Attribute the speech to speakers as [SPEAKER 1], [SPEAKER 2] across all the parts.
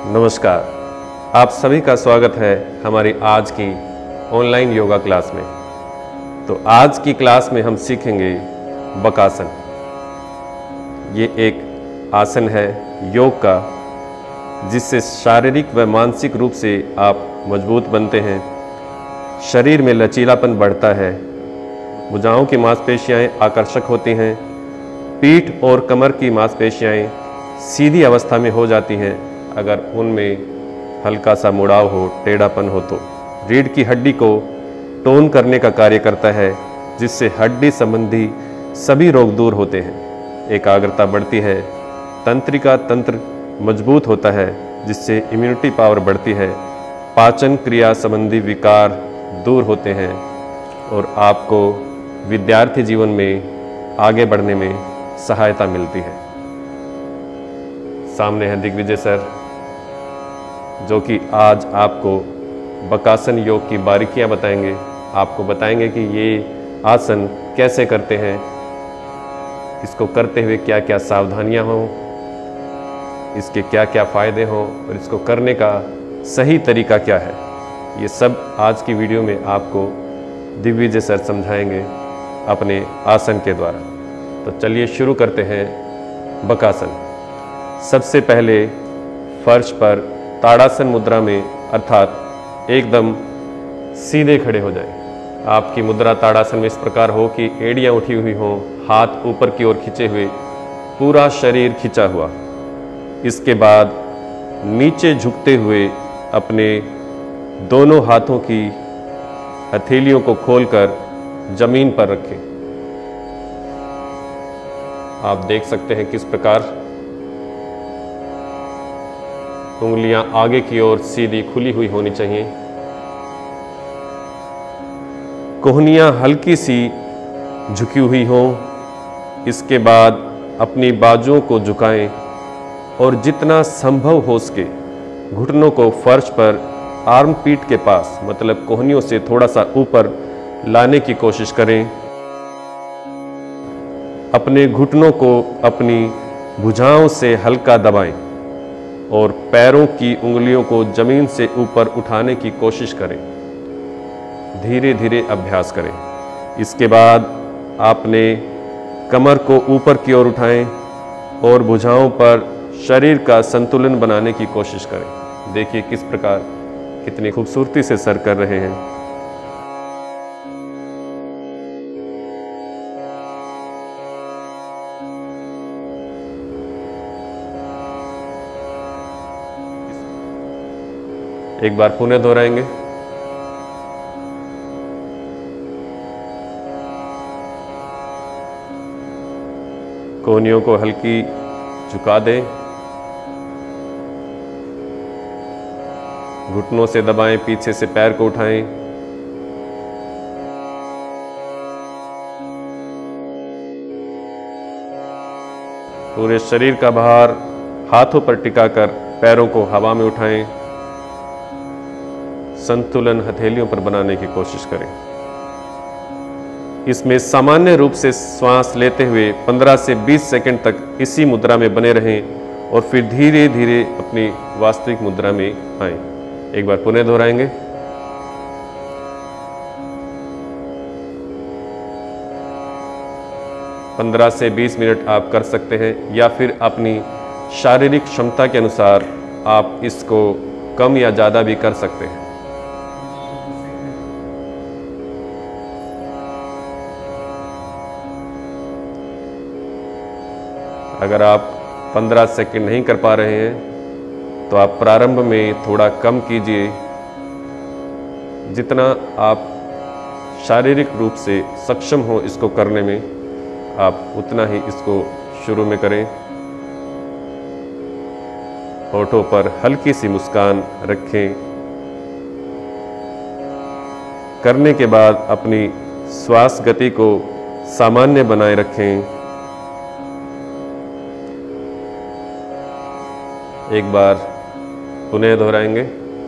[SPEAKER 1] नमस्कार, आप सभी का स्वागत है हमारी आज की ऑनलाइन योगा क्लास में। तो आज की क्लास में हम सीखेंगे बकासन। ये एक आसन है योग का, जिससे शारीरिक व मानसिक रूप से आप मजबूत बनते हैं, शरीर में लचीलापन बढ़ता है, भुजाओं की मांसपेशियां आकर्षक होती हैं, पीठ और कमर की मांसपेशियां सीधी अवस्था में हो जाती हैं अगर उनमें हल्का सा मुड़ाव हो, टेढ़ापन हो तो। रीढ़ की हड्डी को टोन करने का कार्य करता है, जिससे हड्डी संबंधी सभी रोग दूर होते हैं, एकाग्रता बढ़ती है, तंत्रिका तंत्र मजबूत होता है, जिससे इम्यूनिटी पावर बढ़ती है, पाचन क्रिया संबंधी विकार दूर होते हैं और आपको विद्यार्थी जीवन में आगे बढ़ने में सहायता मिलती है। सामने है दिग्विजय सर, जो कि आज आपको बकासन योग की बारीकियां बताएंगे। आपको बताएंगे कि ये आसन कैसे करते हैं, इसको करते हुए क्या क्या सावधानियां हों, इसके क्या क्या फ़ायदे हों और इसको करने का सही तरीका क्या है। ये सब आज की वीडियो में आपको दिग्विजय सर समझाएंगे अपने आसन के द्वारा। तो चलिए शुरू करते हैं बकासन। सबसे पहले फर्श पर ताड़ासन मुद्रा में, अर्थात एकदम सीधे खड़े हो जाएं। आपकी मुद्रा ताड़ासन में इस प्रकार हो कि एड़ियाँ उठी हुई हों, हाथ ऊपर की ओर खींचे हुए, पूरा शरीर खिंचा हुआ। इसके बाद नीचे झुकते हुए अपने दोनों हाथों की हथेलियों को खोलकर जमीन पर रखें। आप देख सकते हैं किस प्रकार उंगलियां आगे की ओर सीधी खुली हुई होनी चाहिए। कोहनियां हल्की सी झुकी हुई हों। इसके बाद अपनी बाजुओं को झुकाएं और जितना संभव हो सके घुटनों को फर्श पर आर्म पीठ के पास, मतलब कोहनियों से थोड़ा सा ऊपर लाने की कोशिश करें। अपने घुटनों को अपनी भुजाओं से हल्का दबाएं और पैरों की उंगलियों को जमीन से ऊपर उठाने की कोशिश करें। धीरे धीरे अभ्यास करें। इसके बाद आपने कमर को ऊपर की ओर उठाएं और भुजाओं पर शरीर का संतुलन बनाने की कोशिश करें। देखिए किस प्रकार कितनी खूबसूरती से सर कर रहे हैं। एक बार पुनः दोहराएंगे। कोहनियों को हल्की झुका दें, घुटनों से दबाएं, पीछे से पैर को उठाएं। पूरे शरीर का भार हाथों पर टिकाकर पैरों को हवा में उठाएं। संतुलन हथेलियों पर बनाने की कोशिश करें। इसमें सामान्य रूप से श्वास लेते हुए 15 से 20 सेकंड तक इसी मुद्रा में बने रहें और फिर धीरे धीरे अपनी वास्तविक मुद्रा में आएं। एक बार पुनः दोहराएंगे। पंद्रह से 20 मिनट आप कर सकते हैं, या फिर अपनी शारीरिक क्षमता के अनुसार आप इसको कम या ज़्यादा भी कर सकते हैं। अगर आप 15 सेकंड नहीं कर पा रहे हैं तो आप प्रारंभ में थोड़ा कम कीजिए। जितना आप शारीरिक रूप से सक्षम हो इसको करने में, आप उतना ही इसको शुरू में करें। होठों पर हल्की सी मुस्कान रखें। करने के बाद अपनी श्वास गति को सामान्य बनाए रखें। एक बार पुनः दोहराएंगे।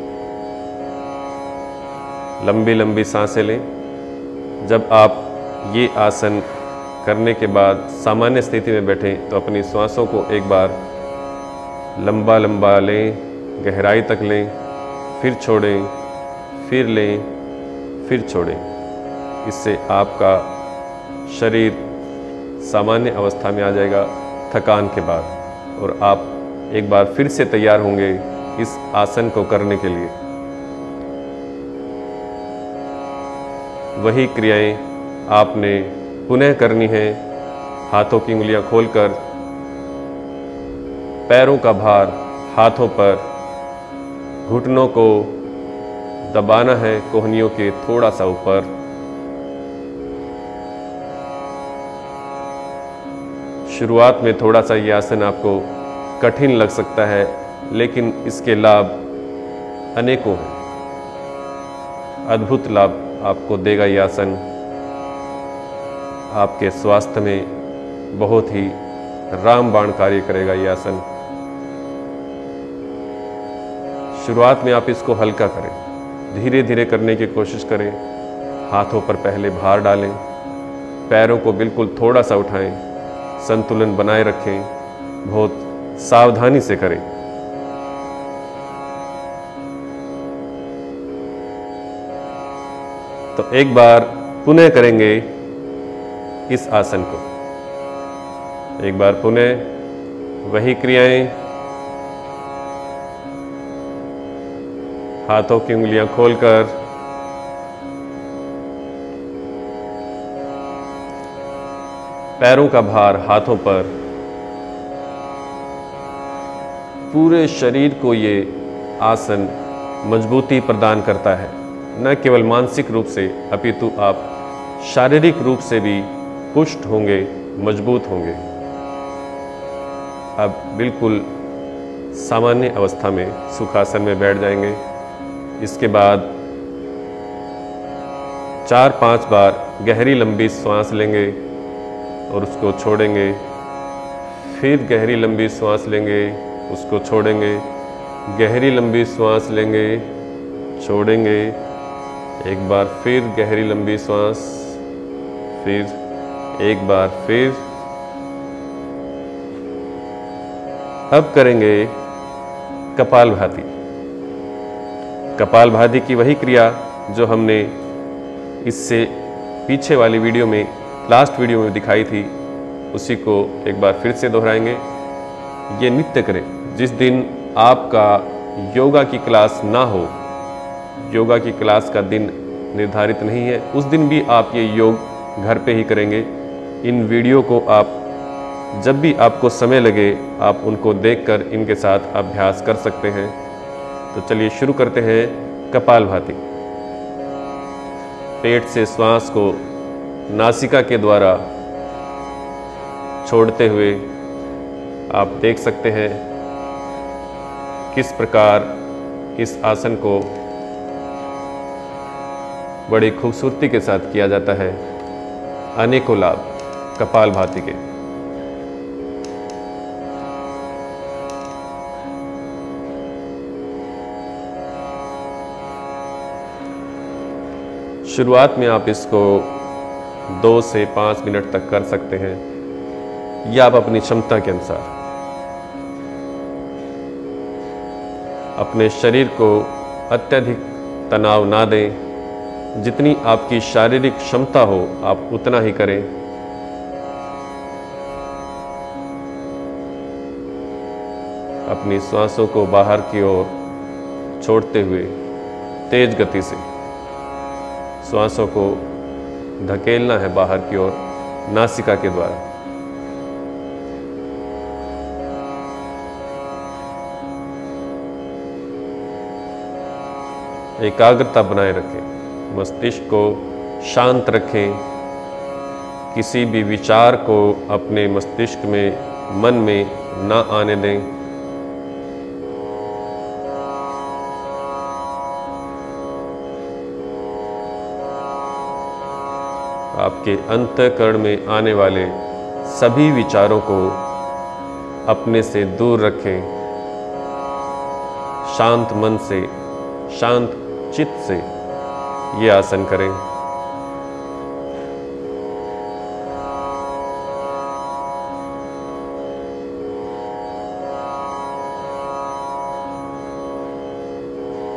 [SPEAKER 1] लंबी लंबी सांसें लें। जब आप ये आसन करने के बाद सामान्य स्थिति में बैठें तो अपनी श्वासों को एक बार लंबा लंबा लें गहराई तक लें, फिर छोड़ें, फिर लें, फिर छोड़ें। इससे आपका शरीर सामान्य अवस्था में आ जाएगा थकान के बाद, और आप एक बार फिर से तैयार होंगे इस आसन को करने के लिए। वही क्रियाएं आपने पुनः करनी है। हाथों की उंगलियां खोलकर पैरों का भार हाथों पर, घुटनों को दबाना है कोहनियों के थोड़ा सा ऊपर। शुरुआत में थोड़ा सा ये आसन आपको कठिन लग सकता है, लेकिन इसके लाभ अनेकों हैं। अद्भुत लाभ आपको देगा ये आसन। आपके स्वास्थ्य में बहुत ही रामबाण कार्य करेगा ये आसन। शुरुआत में आप इसको हल्का करें, धीरे धीरे करने की कोशिश करें। हाथों पर पहले भार डालें, पैरों को बिल्कुल थोड़ा सा उठाएं, संतुलन बनाए रखें, बहुत सावधानी से करें। तो एक बार पुनः करेंगे इस आसन को। एक बार पुनः वही क्रियाएं। हाथों की उंगलियां खोलकर पैरों का भार हाथों पर। पूरे शरीर को ये आसन मजबूती प्रदान करता है, न केवल मानसिक रूप से अपितु आप शारीरिक रूप से भी पुष्ट होंगे, मजबूत होंगे। अब बिल्कुल सामान्य अवस्था में सुखासन में बैठ जाएंगे। इसके बाद 4-5 बार गहरी लंबी सांस लेंगे और उसको छोड़ेंगे। फिर गहरी लंबी सांस लेंगे, उसको छोड़ेंगे। गहरी लंबी सांस लेंगे, छोड़ेंगे। एक बार फिर गहरी लंबी सांस, फिर एक बार फिर। अब करेंगे कपालभाति। कपालभाति की वही क्रिया जो हमने इससे पीछे वाली वीडियो में, लास्ट वीडियो में दिखाई थी, उसी को एक बार फिर से दोहराएंगे। ये नित्य करें। जिस दिन आपका योगा की क्लास ना हो, योगा की क्लास का दिन निर्धारित नहीं है, उस दिन भी आप ये योग घर पे ही करेंगे। इन वीडियो को आप जब भी आपको समय लगे, आप उनको देखकर इनके साथ अभ्यास कर सकते हैं। तो चलिए शुरू करते हैं कपालभाति। पेट से श्वास को नासिका के द्वारा छोड़ते हुए आप देख सकते हैं किस प्रकार इस आसन को बड़ी खूबसूरती के साथ किया जाता है। अनेकों लाभ कपालभाति के। शुरुआत में आप इसको 2 से 5 मिनट तक कर सकते हैं, या आप अपनी क्षमता के अनुसार अपने शरीर को अत्यधिक तनाव ना दें। जितनी आपकी शारीरिक क्षमता हो आप उतना ही करें। अपनी सांसों को बाहर की ओर छोड़ते हुए तेज गति से सांसों को धकेलना है बाहर की ओर नासिका के द्वारा। एकाग्रता बनाए रखें, मस्तिष्क को शांत रखें। किसी भी विचार को अपने मस्तिष्क में, मन में ना आने दें। आपके अंतःकरण में आने वाले सभी विचारों को अपने से दूर रखें। शांत मन से, शांत चित्त से ये आसन करें।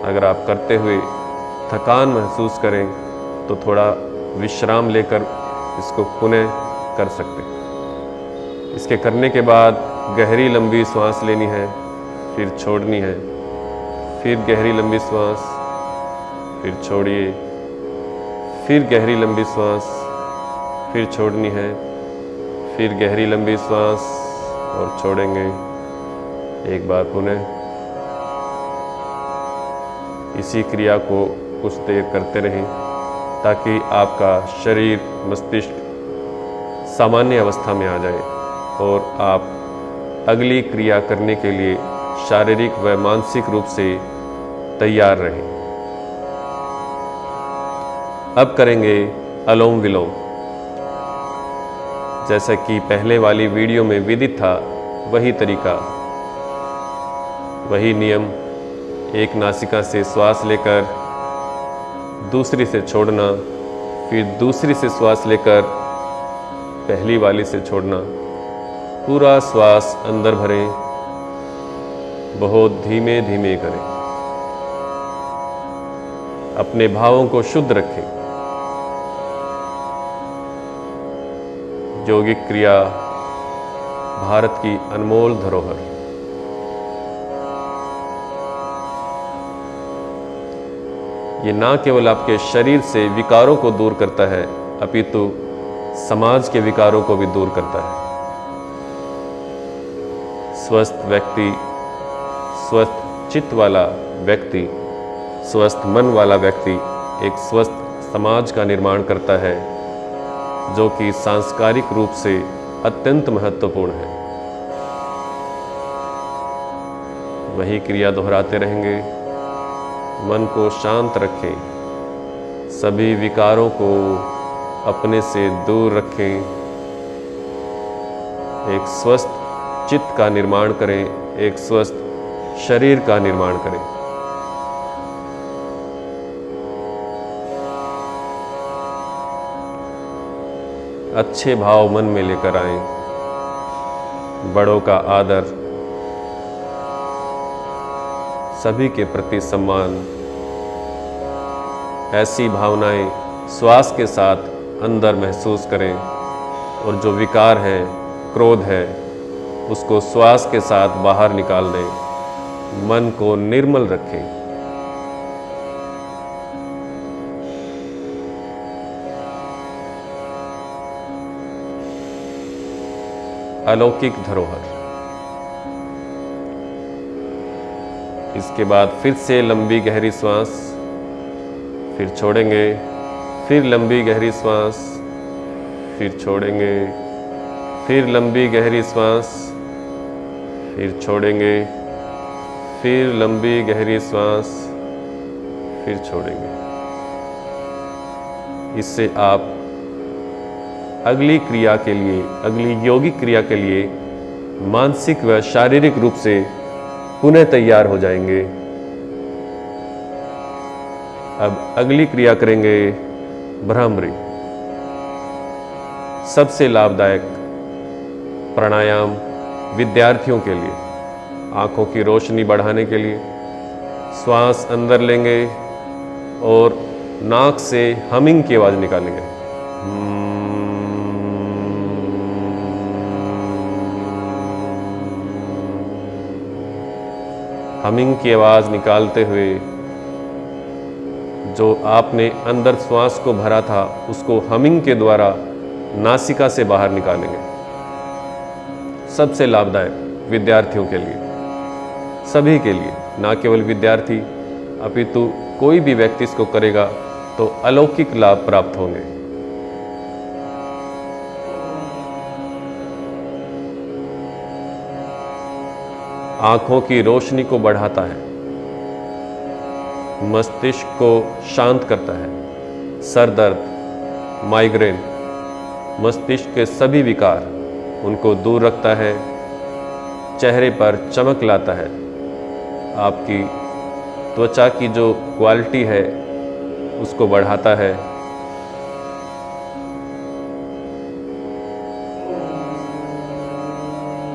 [SPEAKER 1] अगर आप करते हुए थकान महसूस करें तो थोड़ा विश्राम लेकर इसको पुनः कर सकते हैं। इसके करने के बाद गहरी लंबी सांस लेनी है, फिर छोड़नी है, फिर गहरी लंबी सांस, फिर छोड़िए, फिर गहरी लंबी सांस, फिर छोड़नी है, फिर गहरी लंबी सांस और छोड़ेंगे। एक बार पुनः इसी क्रिया को कुछ देर करते रहें ताकि आपका शरीर मस्तिष्क सामान्य अवस्था में आ जाए और आप अगली क्रिया करने के लिए शारीरिक व मानसिक रूप से तैयार रहें। अब करेंगे अनुलोम विलोम। जैसा कि पहले वाली वीडियो में विदित था, वही तरीका, वही नियम। एक नासिका से श्वास लेकर दूसरी से छोड़ना, फिर दूसरी से श्वास लेकर पहली वाली से छोड़ना। पूरा श्वास अंदर भरें, बहुत धीमे धीमे करें। अपने भावों को शुद्ध रखें। यौगिक क्रिया भारत की अनमोल धरोहर। ये ना केवल आपके शरीर से विकारों को दूर करता है, अपितु समाज के विकारों को भी दूर करता है। स्वस्थ व्यक्ति, स्वस्थ चित्त वाला व्यक्ति, स्वस्थ मन वाला व्यक्ति एक स्वस्थ समाज का निर्माण करता है, जो कि सांस्कारिक रूप से अत्यंत महत्वपूर्ण है। वही क्रिया दोहराते रहेंगे। मन को शांत रखें, सभी विकारों को अपने से दूर रखें, एक स्वस्थ चित्त का निर्माण करें, एक स्वस्थ शरीर का निर्माण करें। अच्छे भाव मन में लेकर आएं, बड़ों का आदर, सभी के प्रति सम्मान, ऐसी भावनाएं श्वास के साथ अंदर महसूस करें और जो विकार है, क्रोध है, उसको श्वास के साथ बाहर निकाल दें। मन को निर्मल रखें। अलौकिक धरोहर। इसके बाद फिर से लंबी गहरी सांस, फिर छोड़ेंगे, फिर लंबी गहरी सांस, फिर छोड़ेंगे, फिर लंबी गहरी सांस, फिर छोड़ेंगे, फिर लंबी गहरी सांस, फिर छोड़ेंगे। इससे आप अगली क्रिया के लिए, अगली यौगिक क्रिया के लिए मानसिक व शारीरिक रूप से पुनः तैयार हो जाएंगे। अब अगली क्रिया करेंगे भ्रामरी। सबसे लाभदायक प्राणायाम विद्यार्थियों के लिए, आंखों की रोशनी बढ़ाने के लिए। श्वास अंदर लेंगे और नाक से हमिंग की आवाज निकालेंगे। हमिंग की आवाज निकालते हुए जो आपने अंदर श्वास को भरा था, उसको हमिंग के द्वारा नासिका से बाहर निकालेंगे। सबसे लाभदायक विद्यार्थियों के लिए, सभी के लिए, ना केवल विद्यार्थी, अपितु कोई भी व्यक्ति इसको करेगा तो अलौकिक लाभ प्राप्त होंगे। आंखों की रोशनी को बढ़ाता है, मस्तिष्क को शांत करता है। सर दर्द, माइग्रेन, मस्तिष्क के सभी विकार, उनको दूर रखता है। चेहरे पर चमक लाता है। आपकी त्वचा की जो क्वालिटी है उसको बढ़ाता है।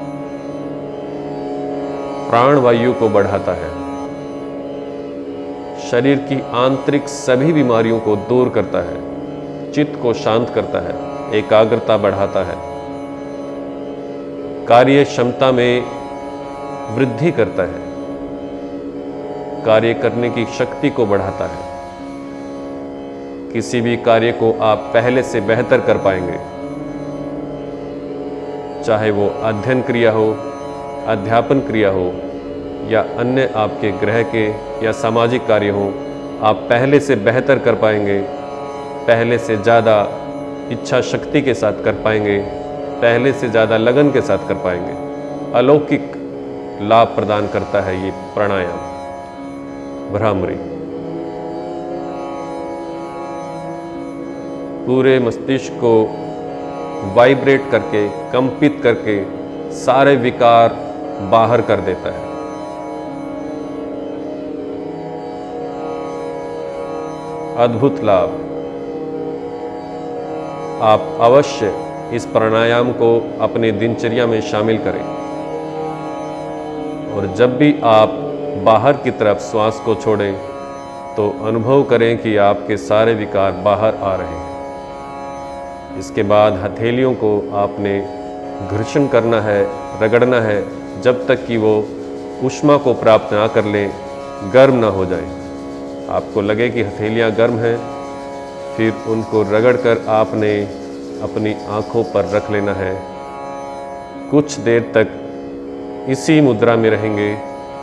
[SPEAKER 1] प्राणवायु को बढ़ाता है। शरीर की आंतरिक सभी बीमारियों को दूर करता है, चित्त को शांत करता है, एकाग्रता बढ़ाता है, कार्य क्षमता में वृद्धि करता है, कार्य करने की शक्ति को बढ़ाता है। किसी भी कार्य को आप पहले से बेहतर कर पाएंगे, चाहे वो अध्ययन क्रिया हो, अध्यापन क्रिया हो या अन्य आपके गृह के या सामाजिक कार्य हो, आप पहले से बेहतर कर पाएंगे, पहले से ज़्यादा इच्छा शक्ति के साथ कर पाएंगे, पहले से ज़्यादा लगन के साथ कर पाएंगे। अलौकिक लाभ प्रदान करता है ये प्राणायाम भ्रामरी। पूरे मस्तिष्क को वाइब्रेट करके, कंपित करके सारे विकार बाहर कर देता है। अद्भुत लाभ। आप अवश्य इस प्राणायाम को अपने दिनचर्या में शामिल करें और जब भी आप बाहर की तरफ श्वास को छोड़ें तो अनुभव करें कि आपके सारे विकार बाहर आ रहे हैं। इसके बाद हथेलियों को आपने घर्षण करना है, रगड़ना है, जब तक कि वो ऊष्मा को प्राप्त ना कर लें, गर्म ना हो जाए। आपको लगे कि हथेलियाँ गर्म हैं, फिर उनको रगड़कर आपने अपनी आँखों पर रख लेना है। कुछ देर तक इसी मुद्रा में रहेंगे।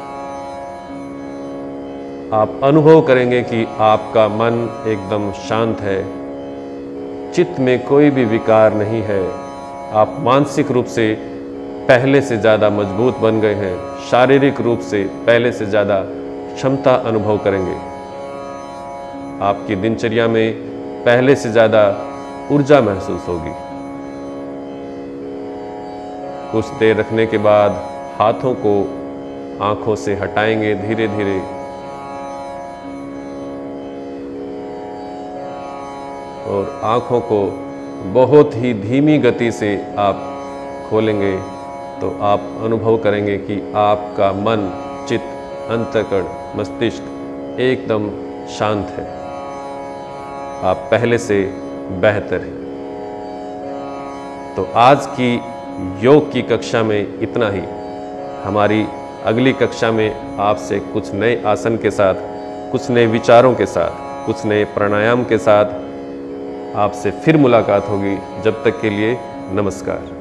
[SPEAKER 1] आप अनुभव करेंगे कि आपका मन एकदम शांत है, चित्त में कोई भी विकार नहीं है। आप मानसिक रूप से पहले से ज़्यादा मजबूत बन गए हैं, शारीरिक रूप से पहले से ज़्यादा क्षमता अनुभव करेंगे। आपकी दिनचर्या में पहले से ज़्यादा ऊर्जा महसूस होगी। कुछ देर रखने के बाद हाथों को आंखों से हटाएंगे धीरे धीरे और आंखों को बहुत ही धीमी गति से आप खोलेंगे तो आप अनुभव करेंगे कि आपका मन, चित्त, अंतःकरण, मस्तिष्क एकदम शांत है। आप पहले से बेहतर हैं। तो आज की योग की कक्षा में इतना ही। हमारी अगली कक्षा में आपसे कुछ नए आसन के साथ, कुछ नए विचारों के साथ, कुछ नए प्राणायाम के साथ आपसे फिर मुलाकात होगी। जब तक के लिए नमस्कार।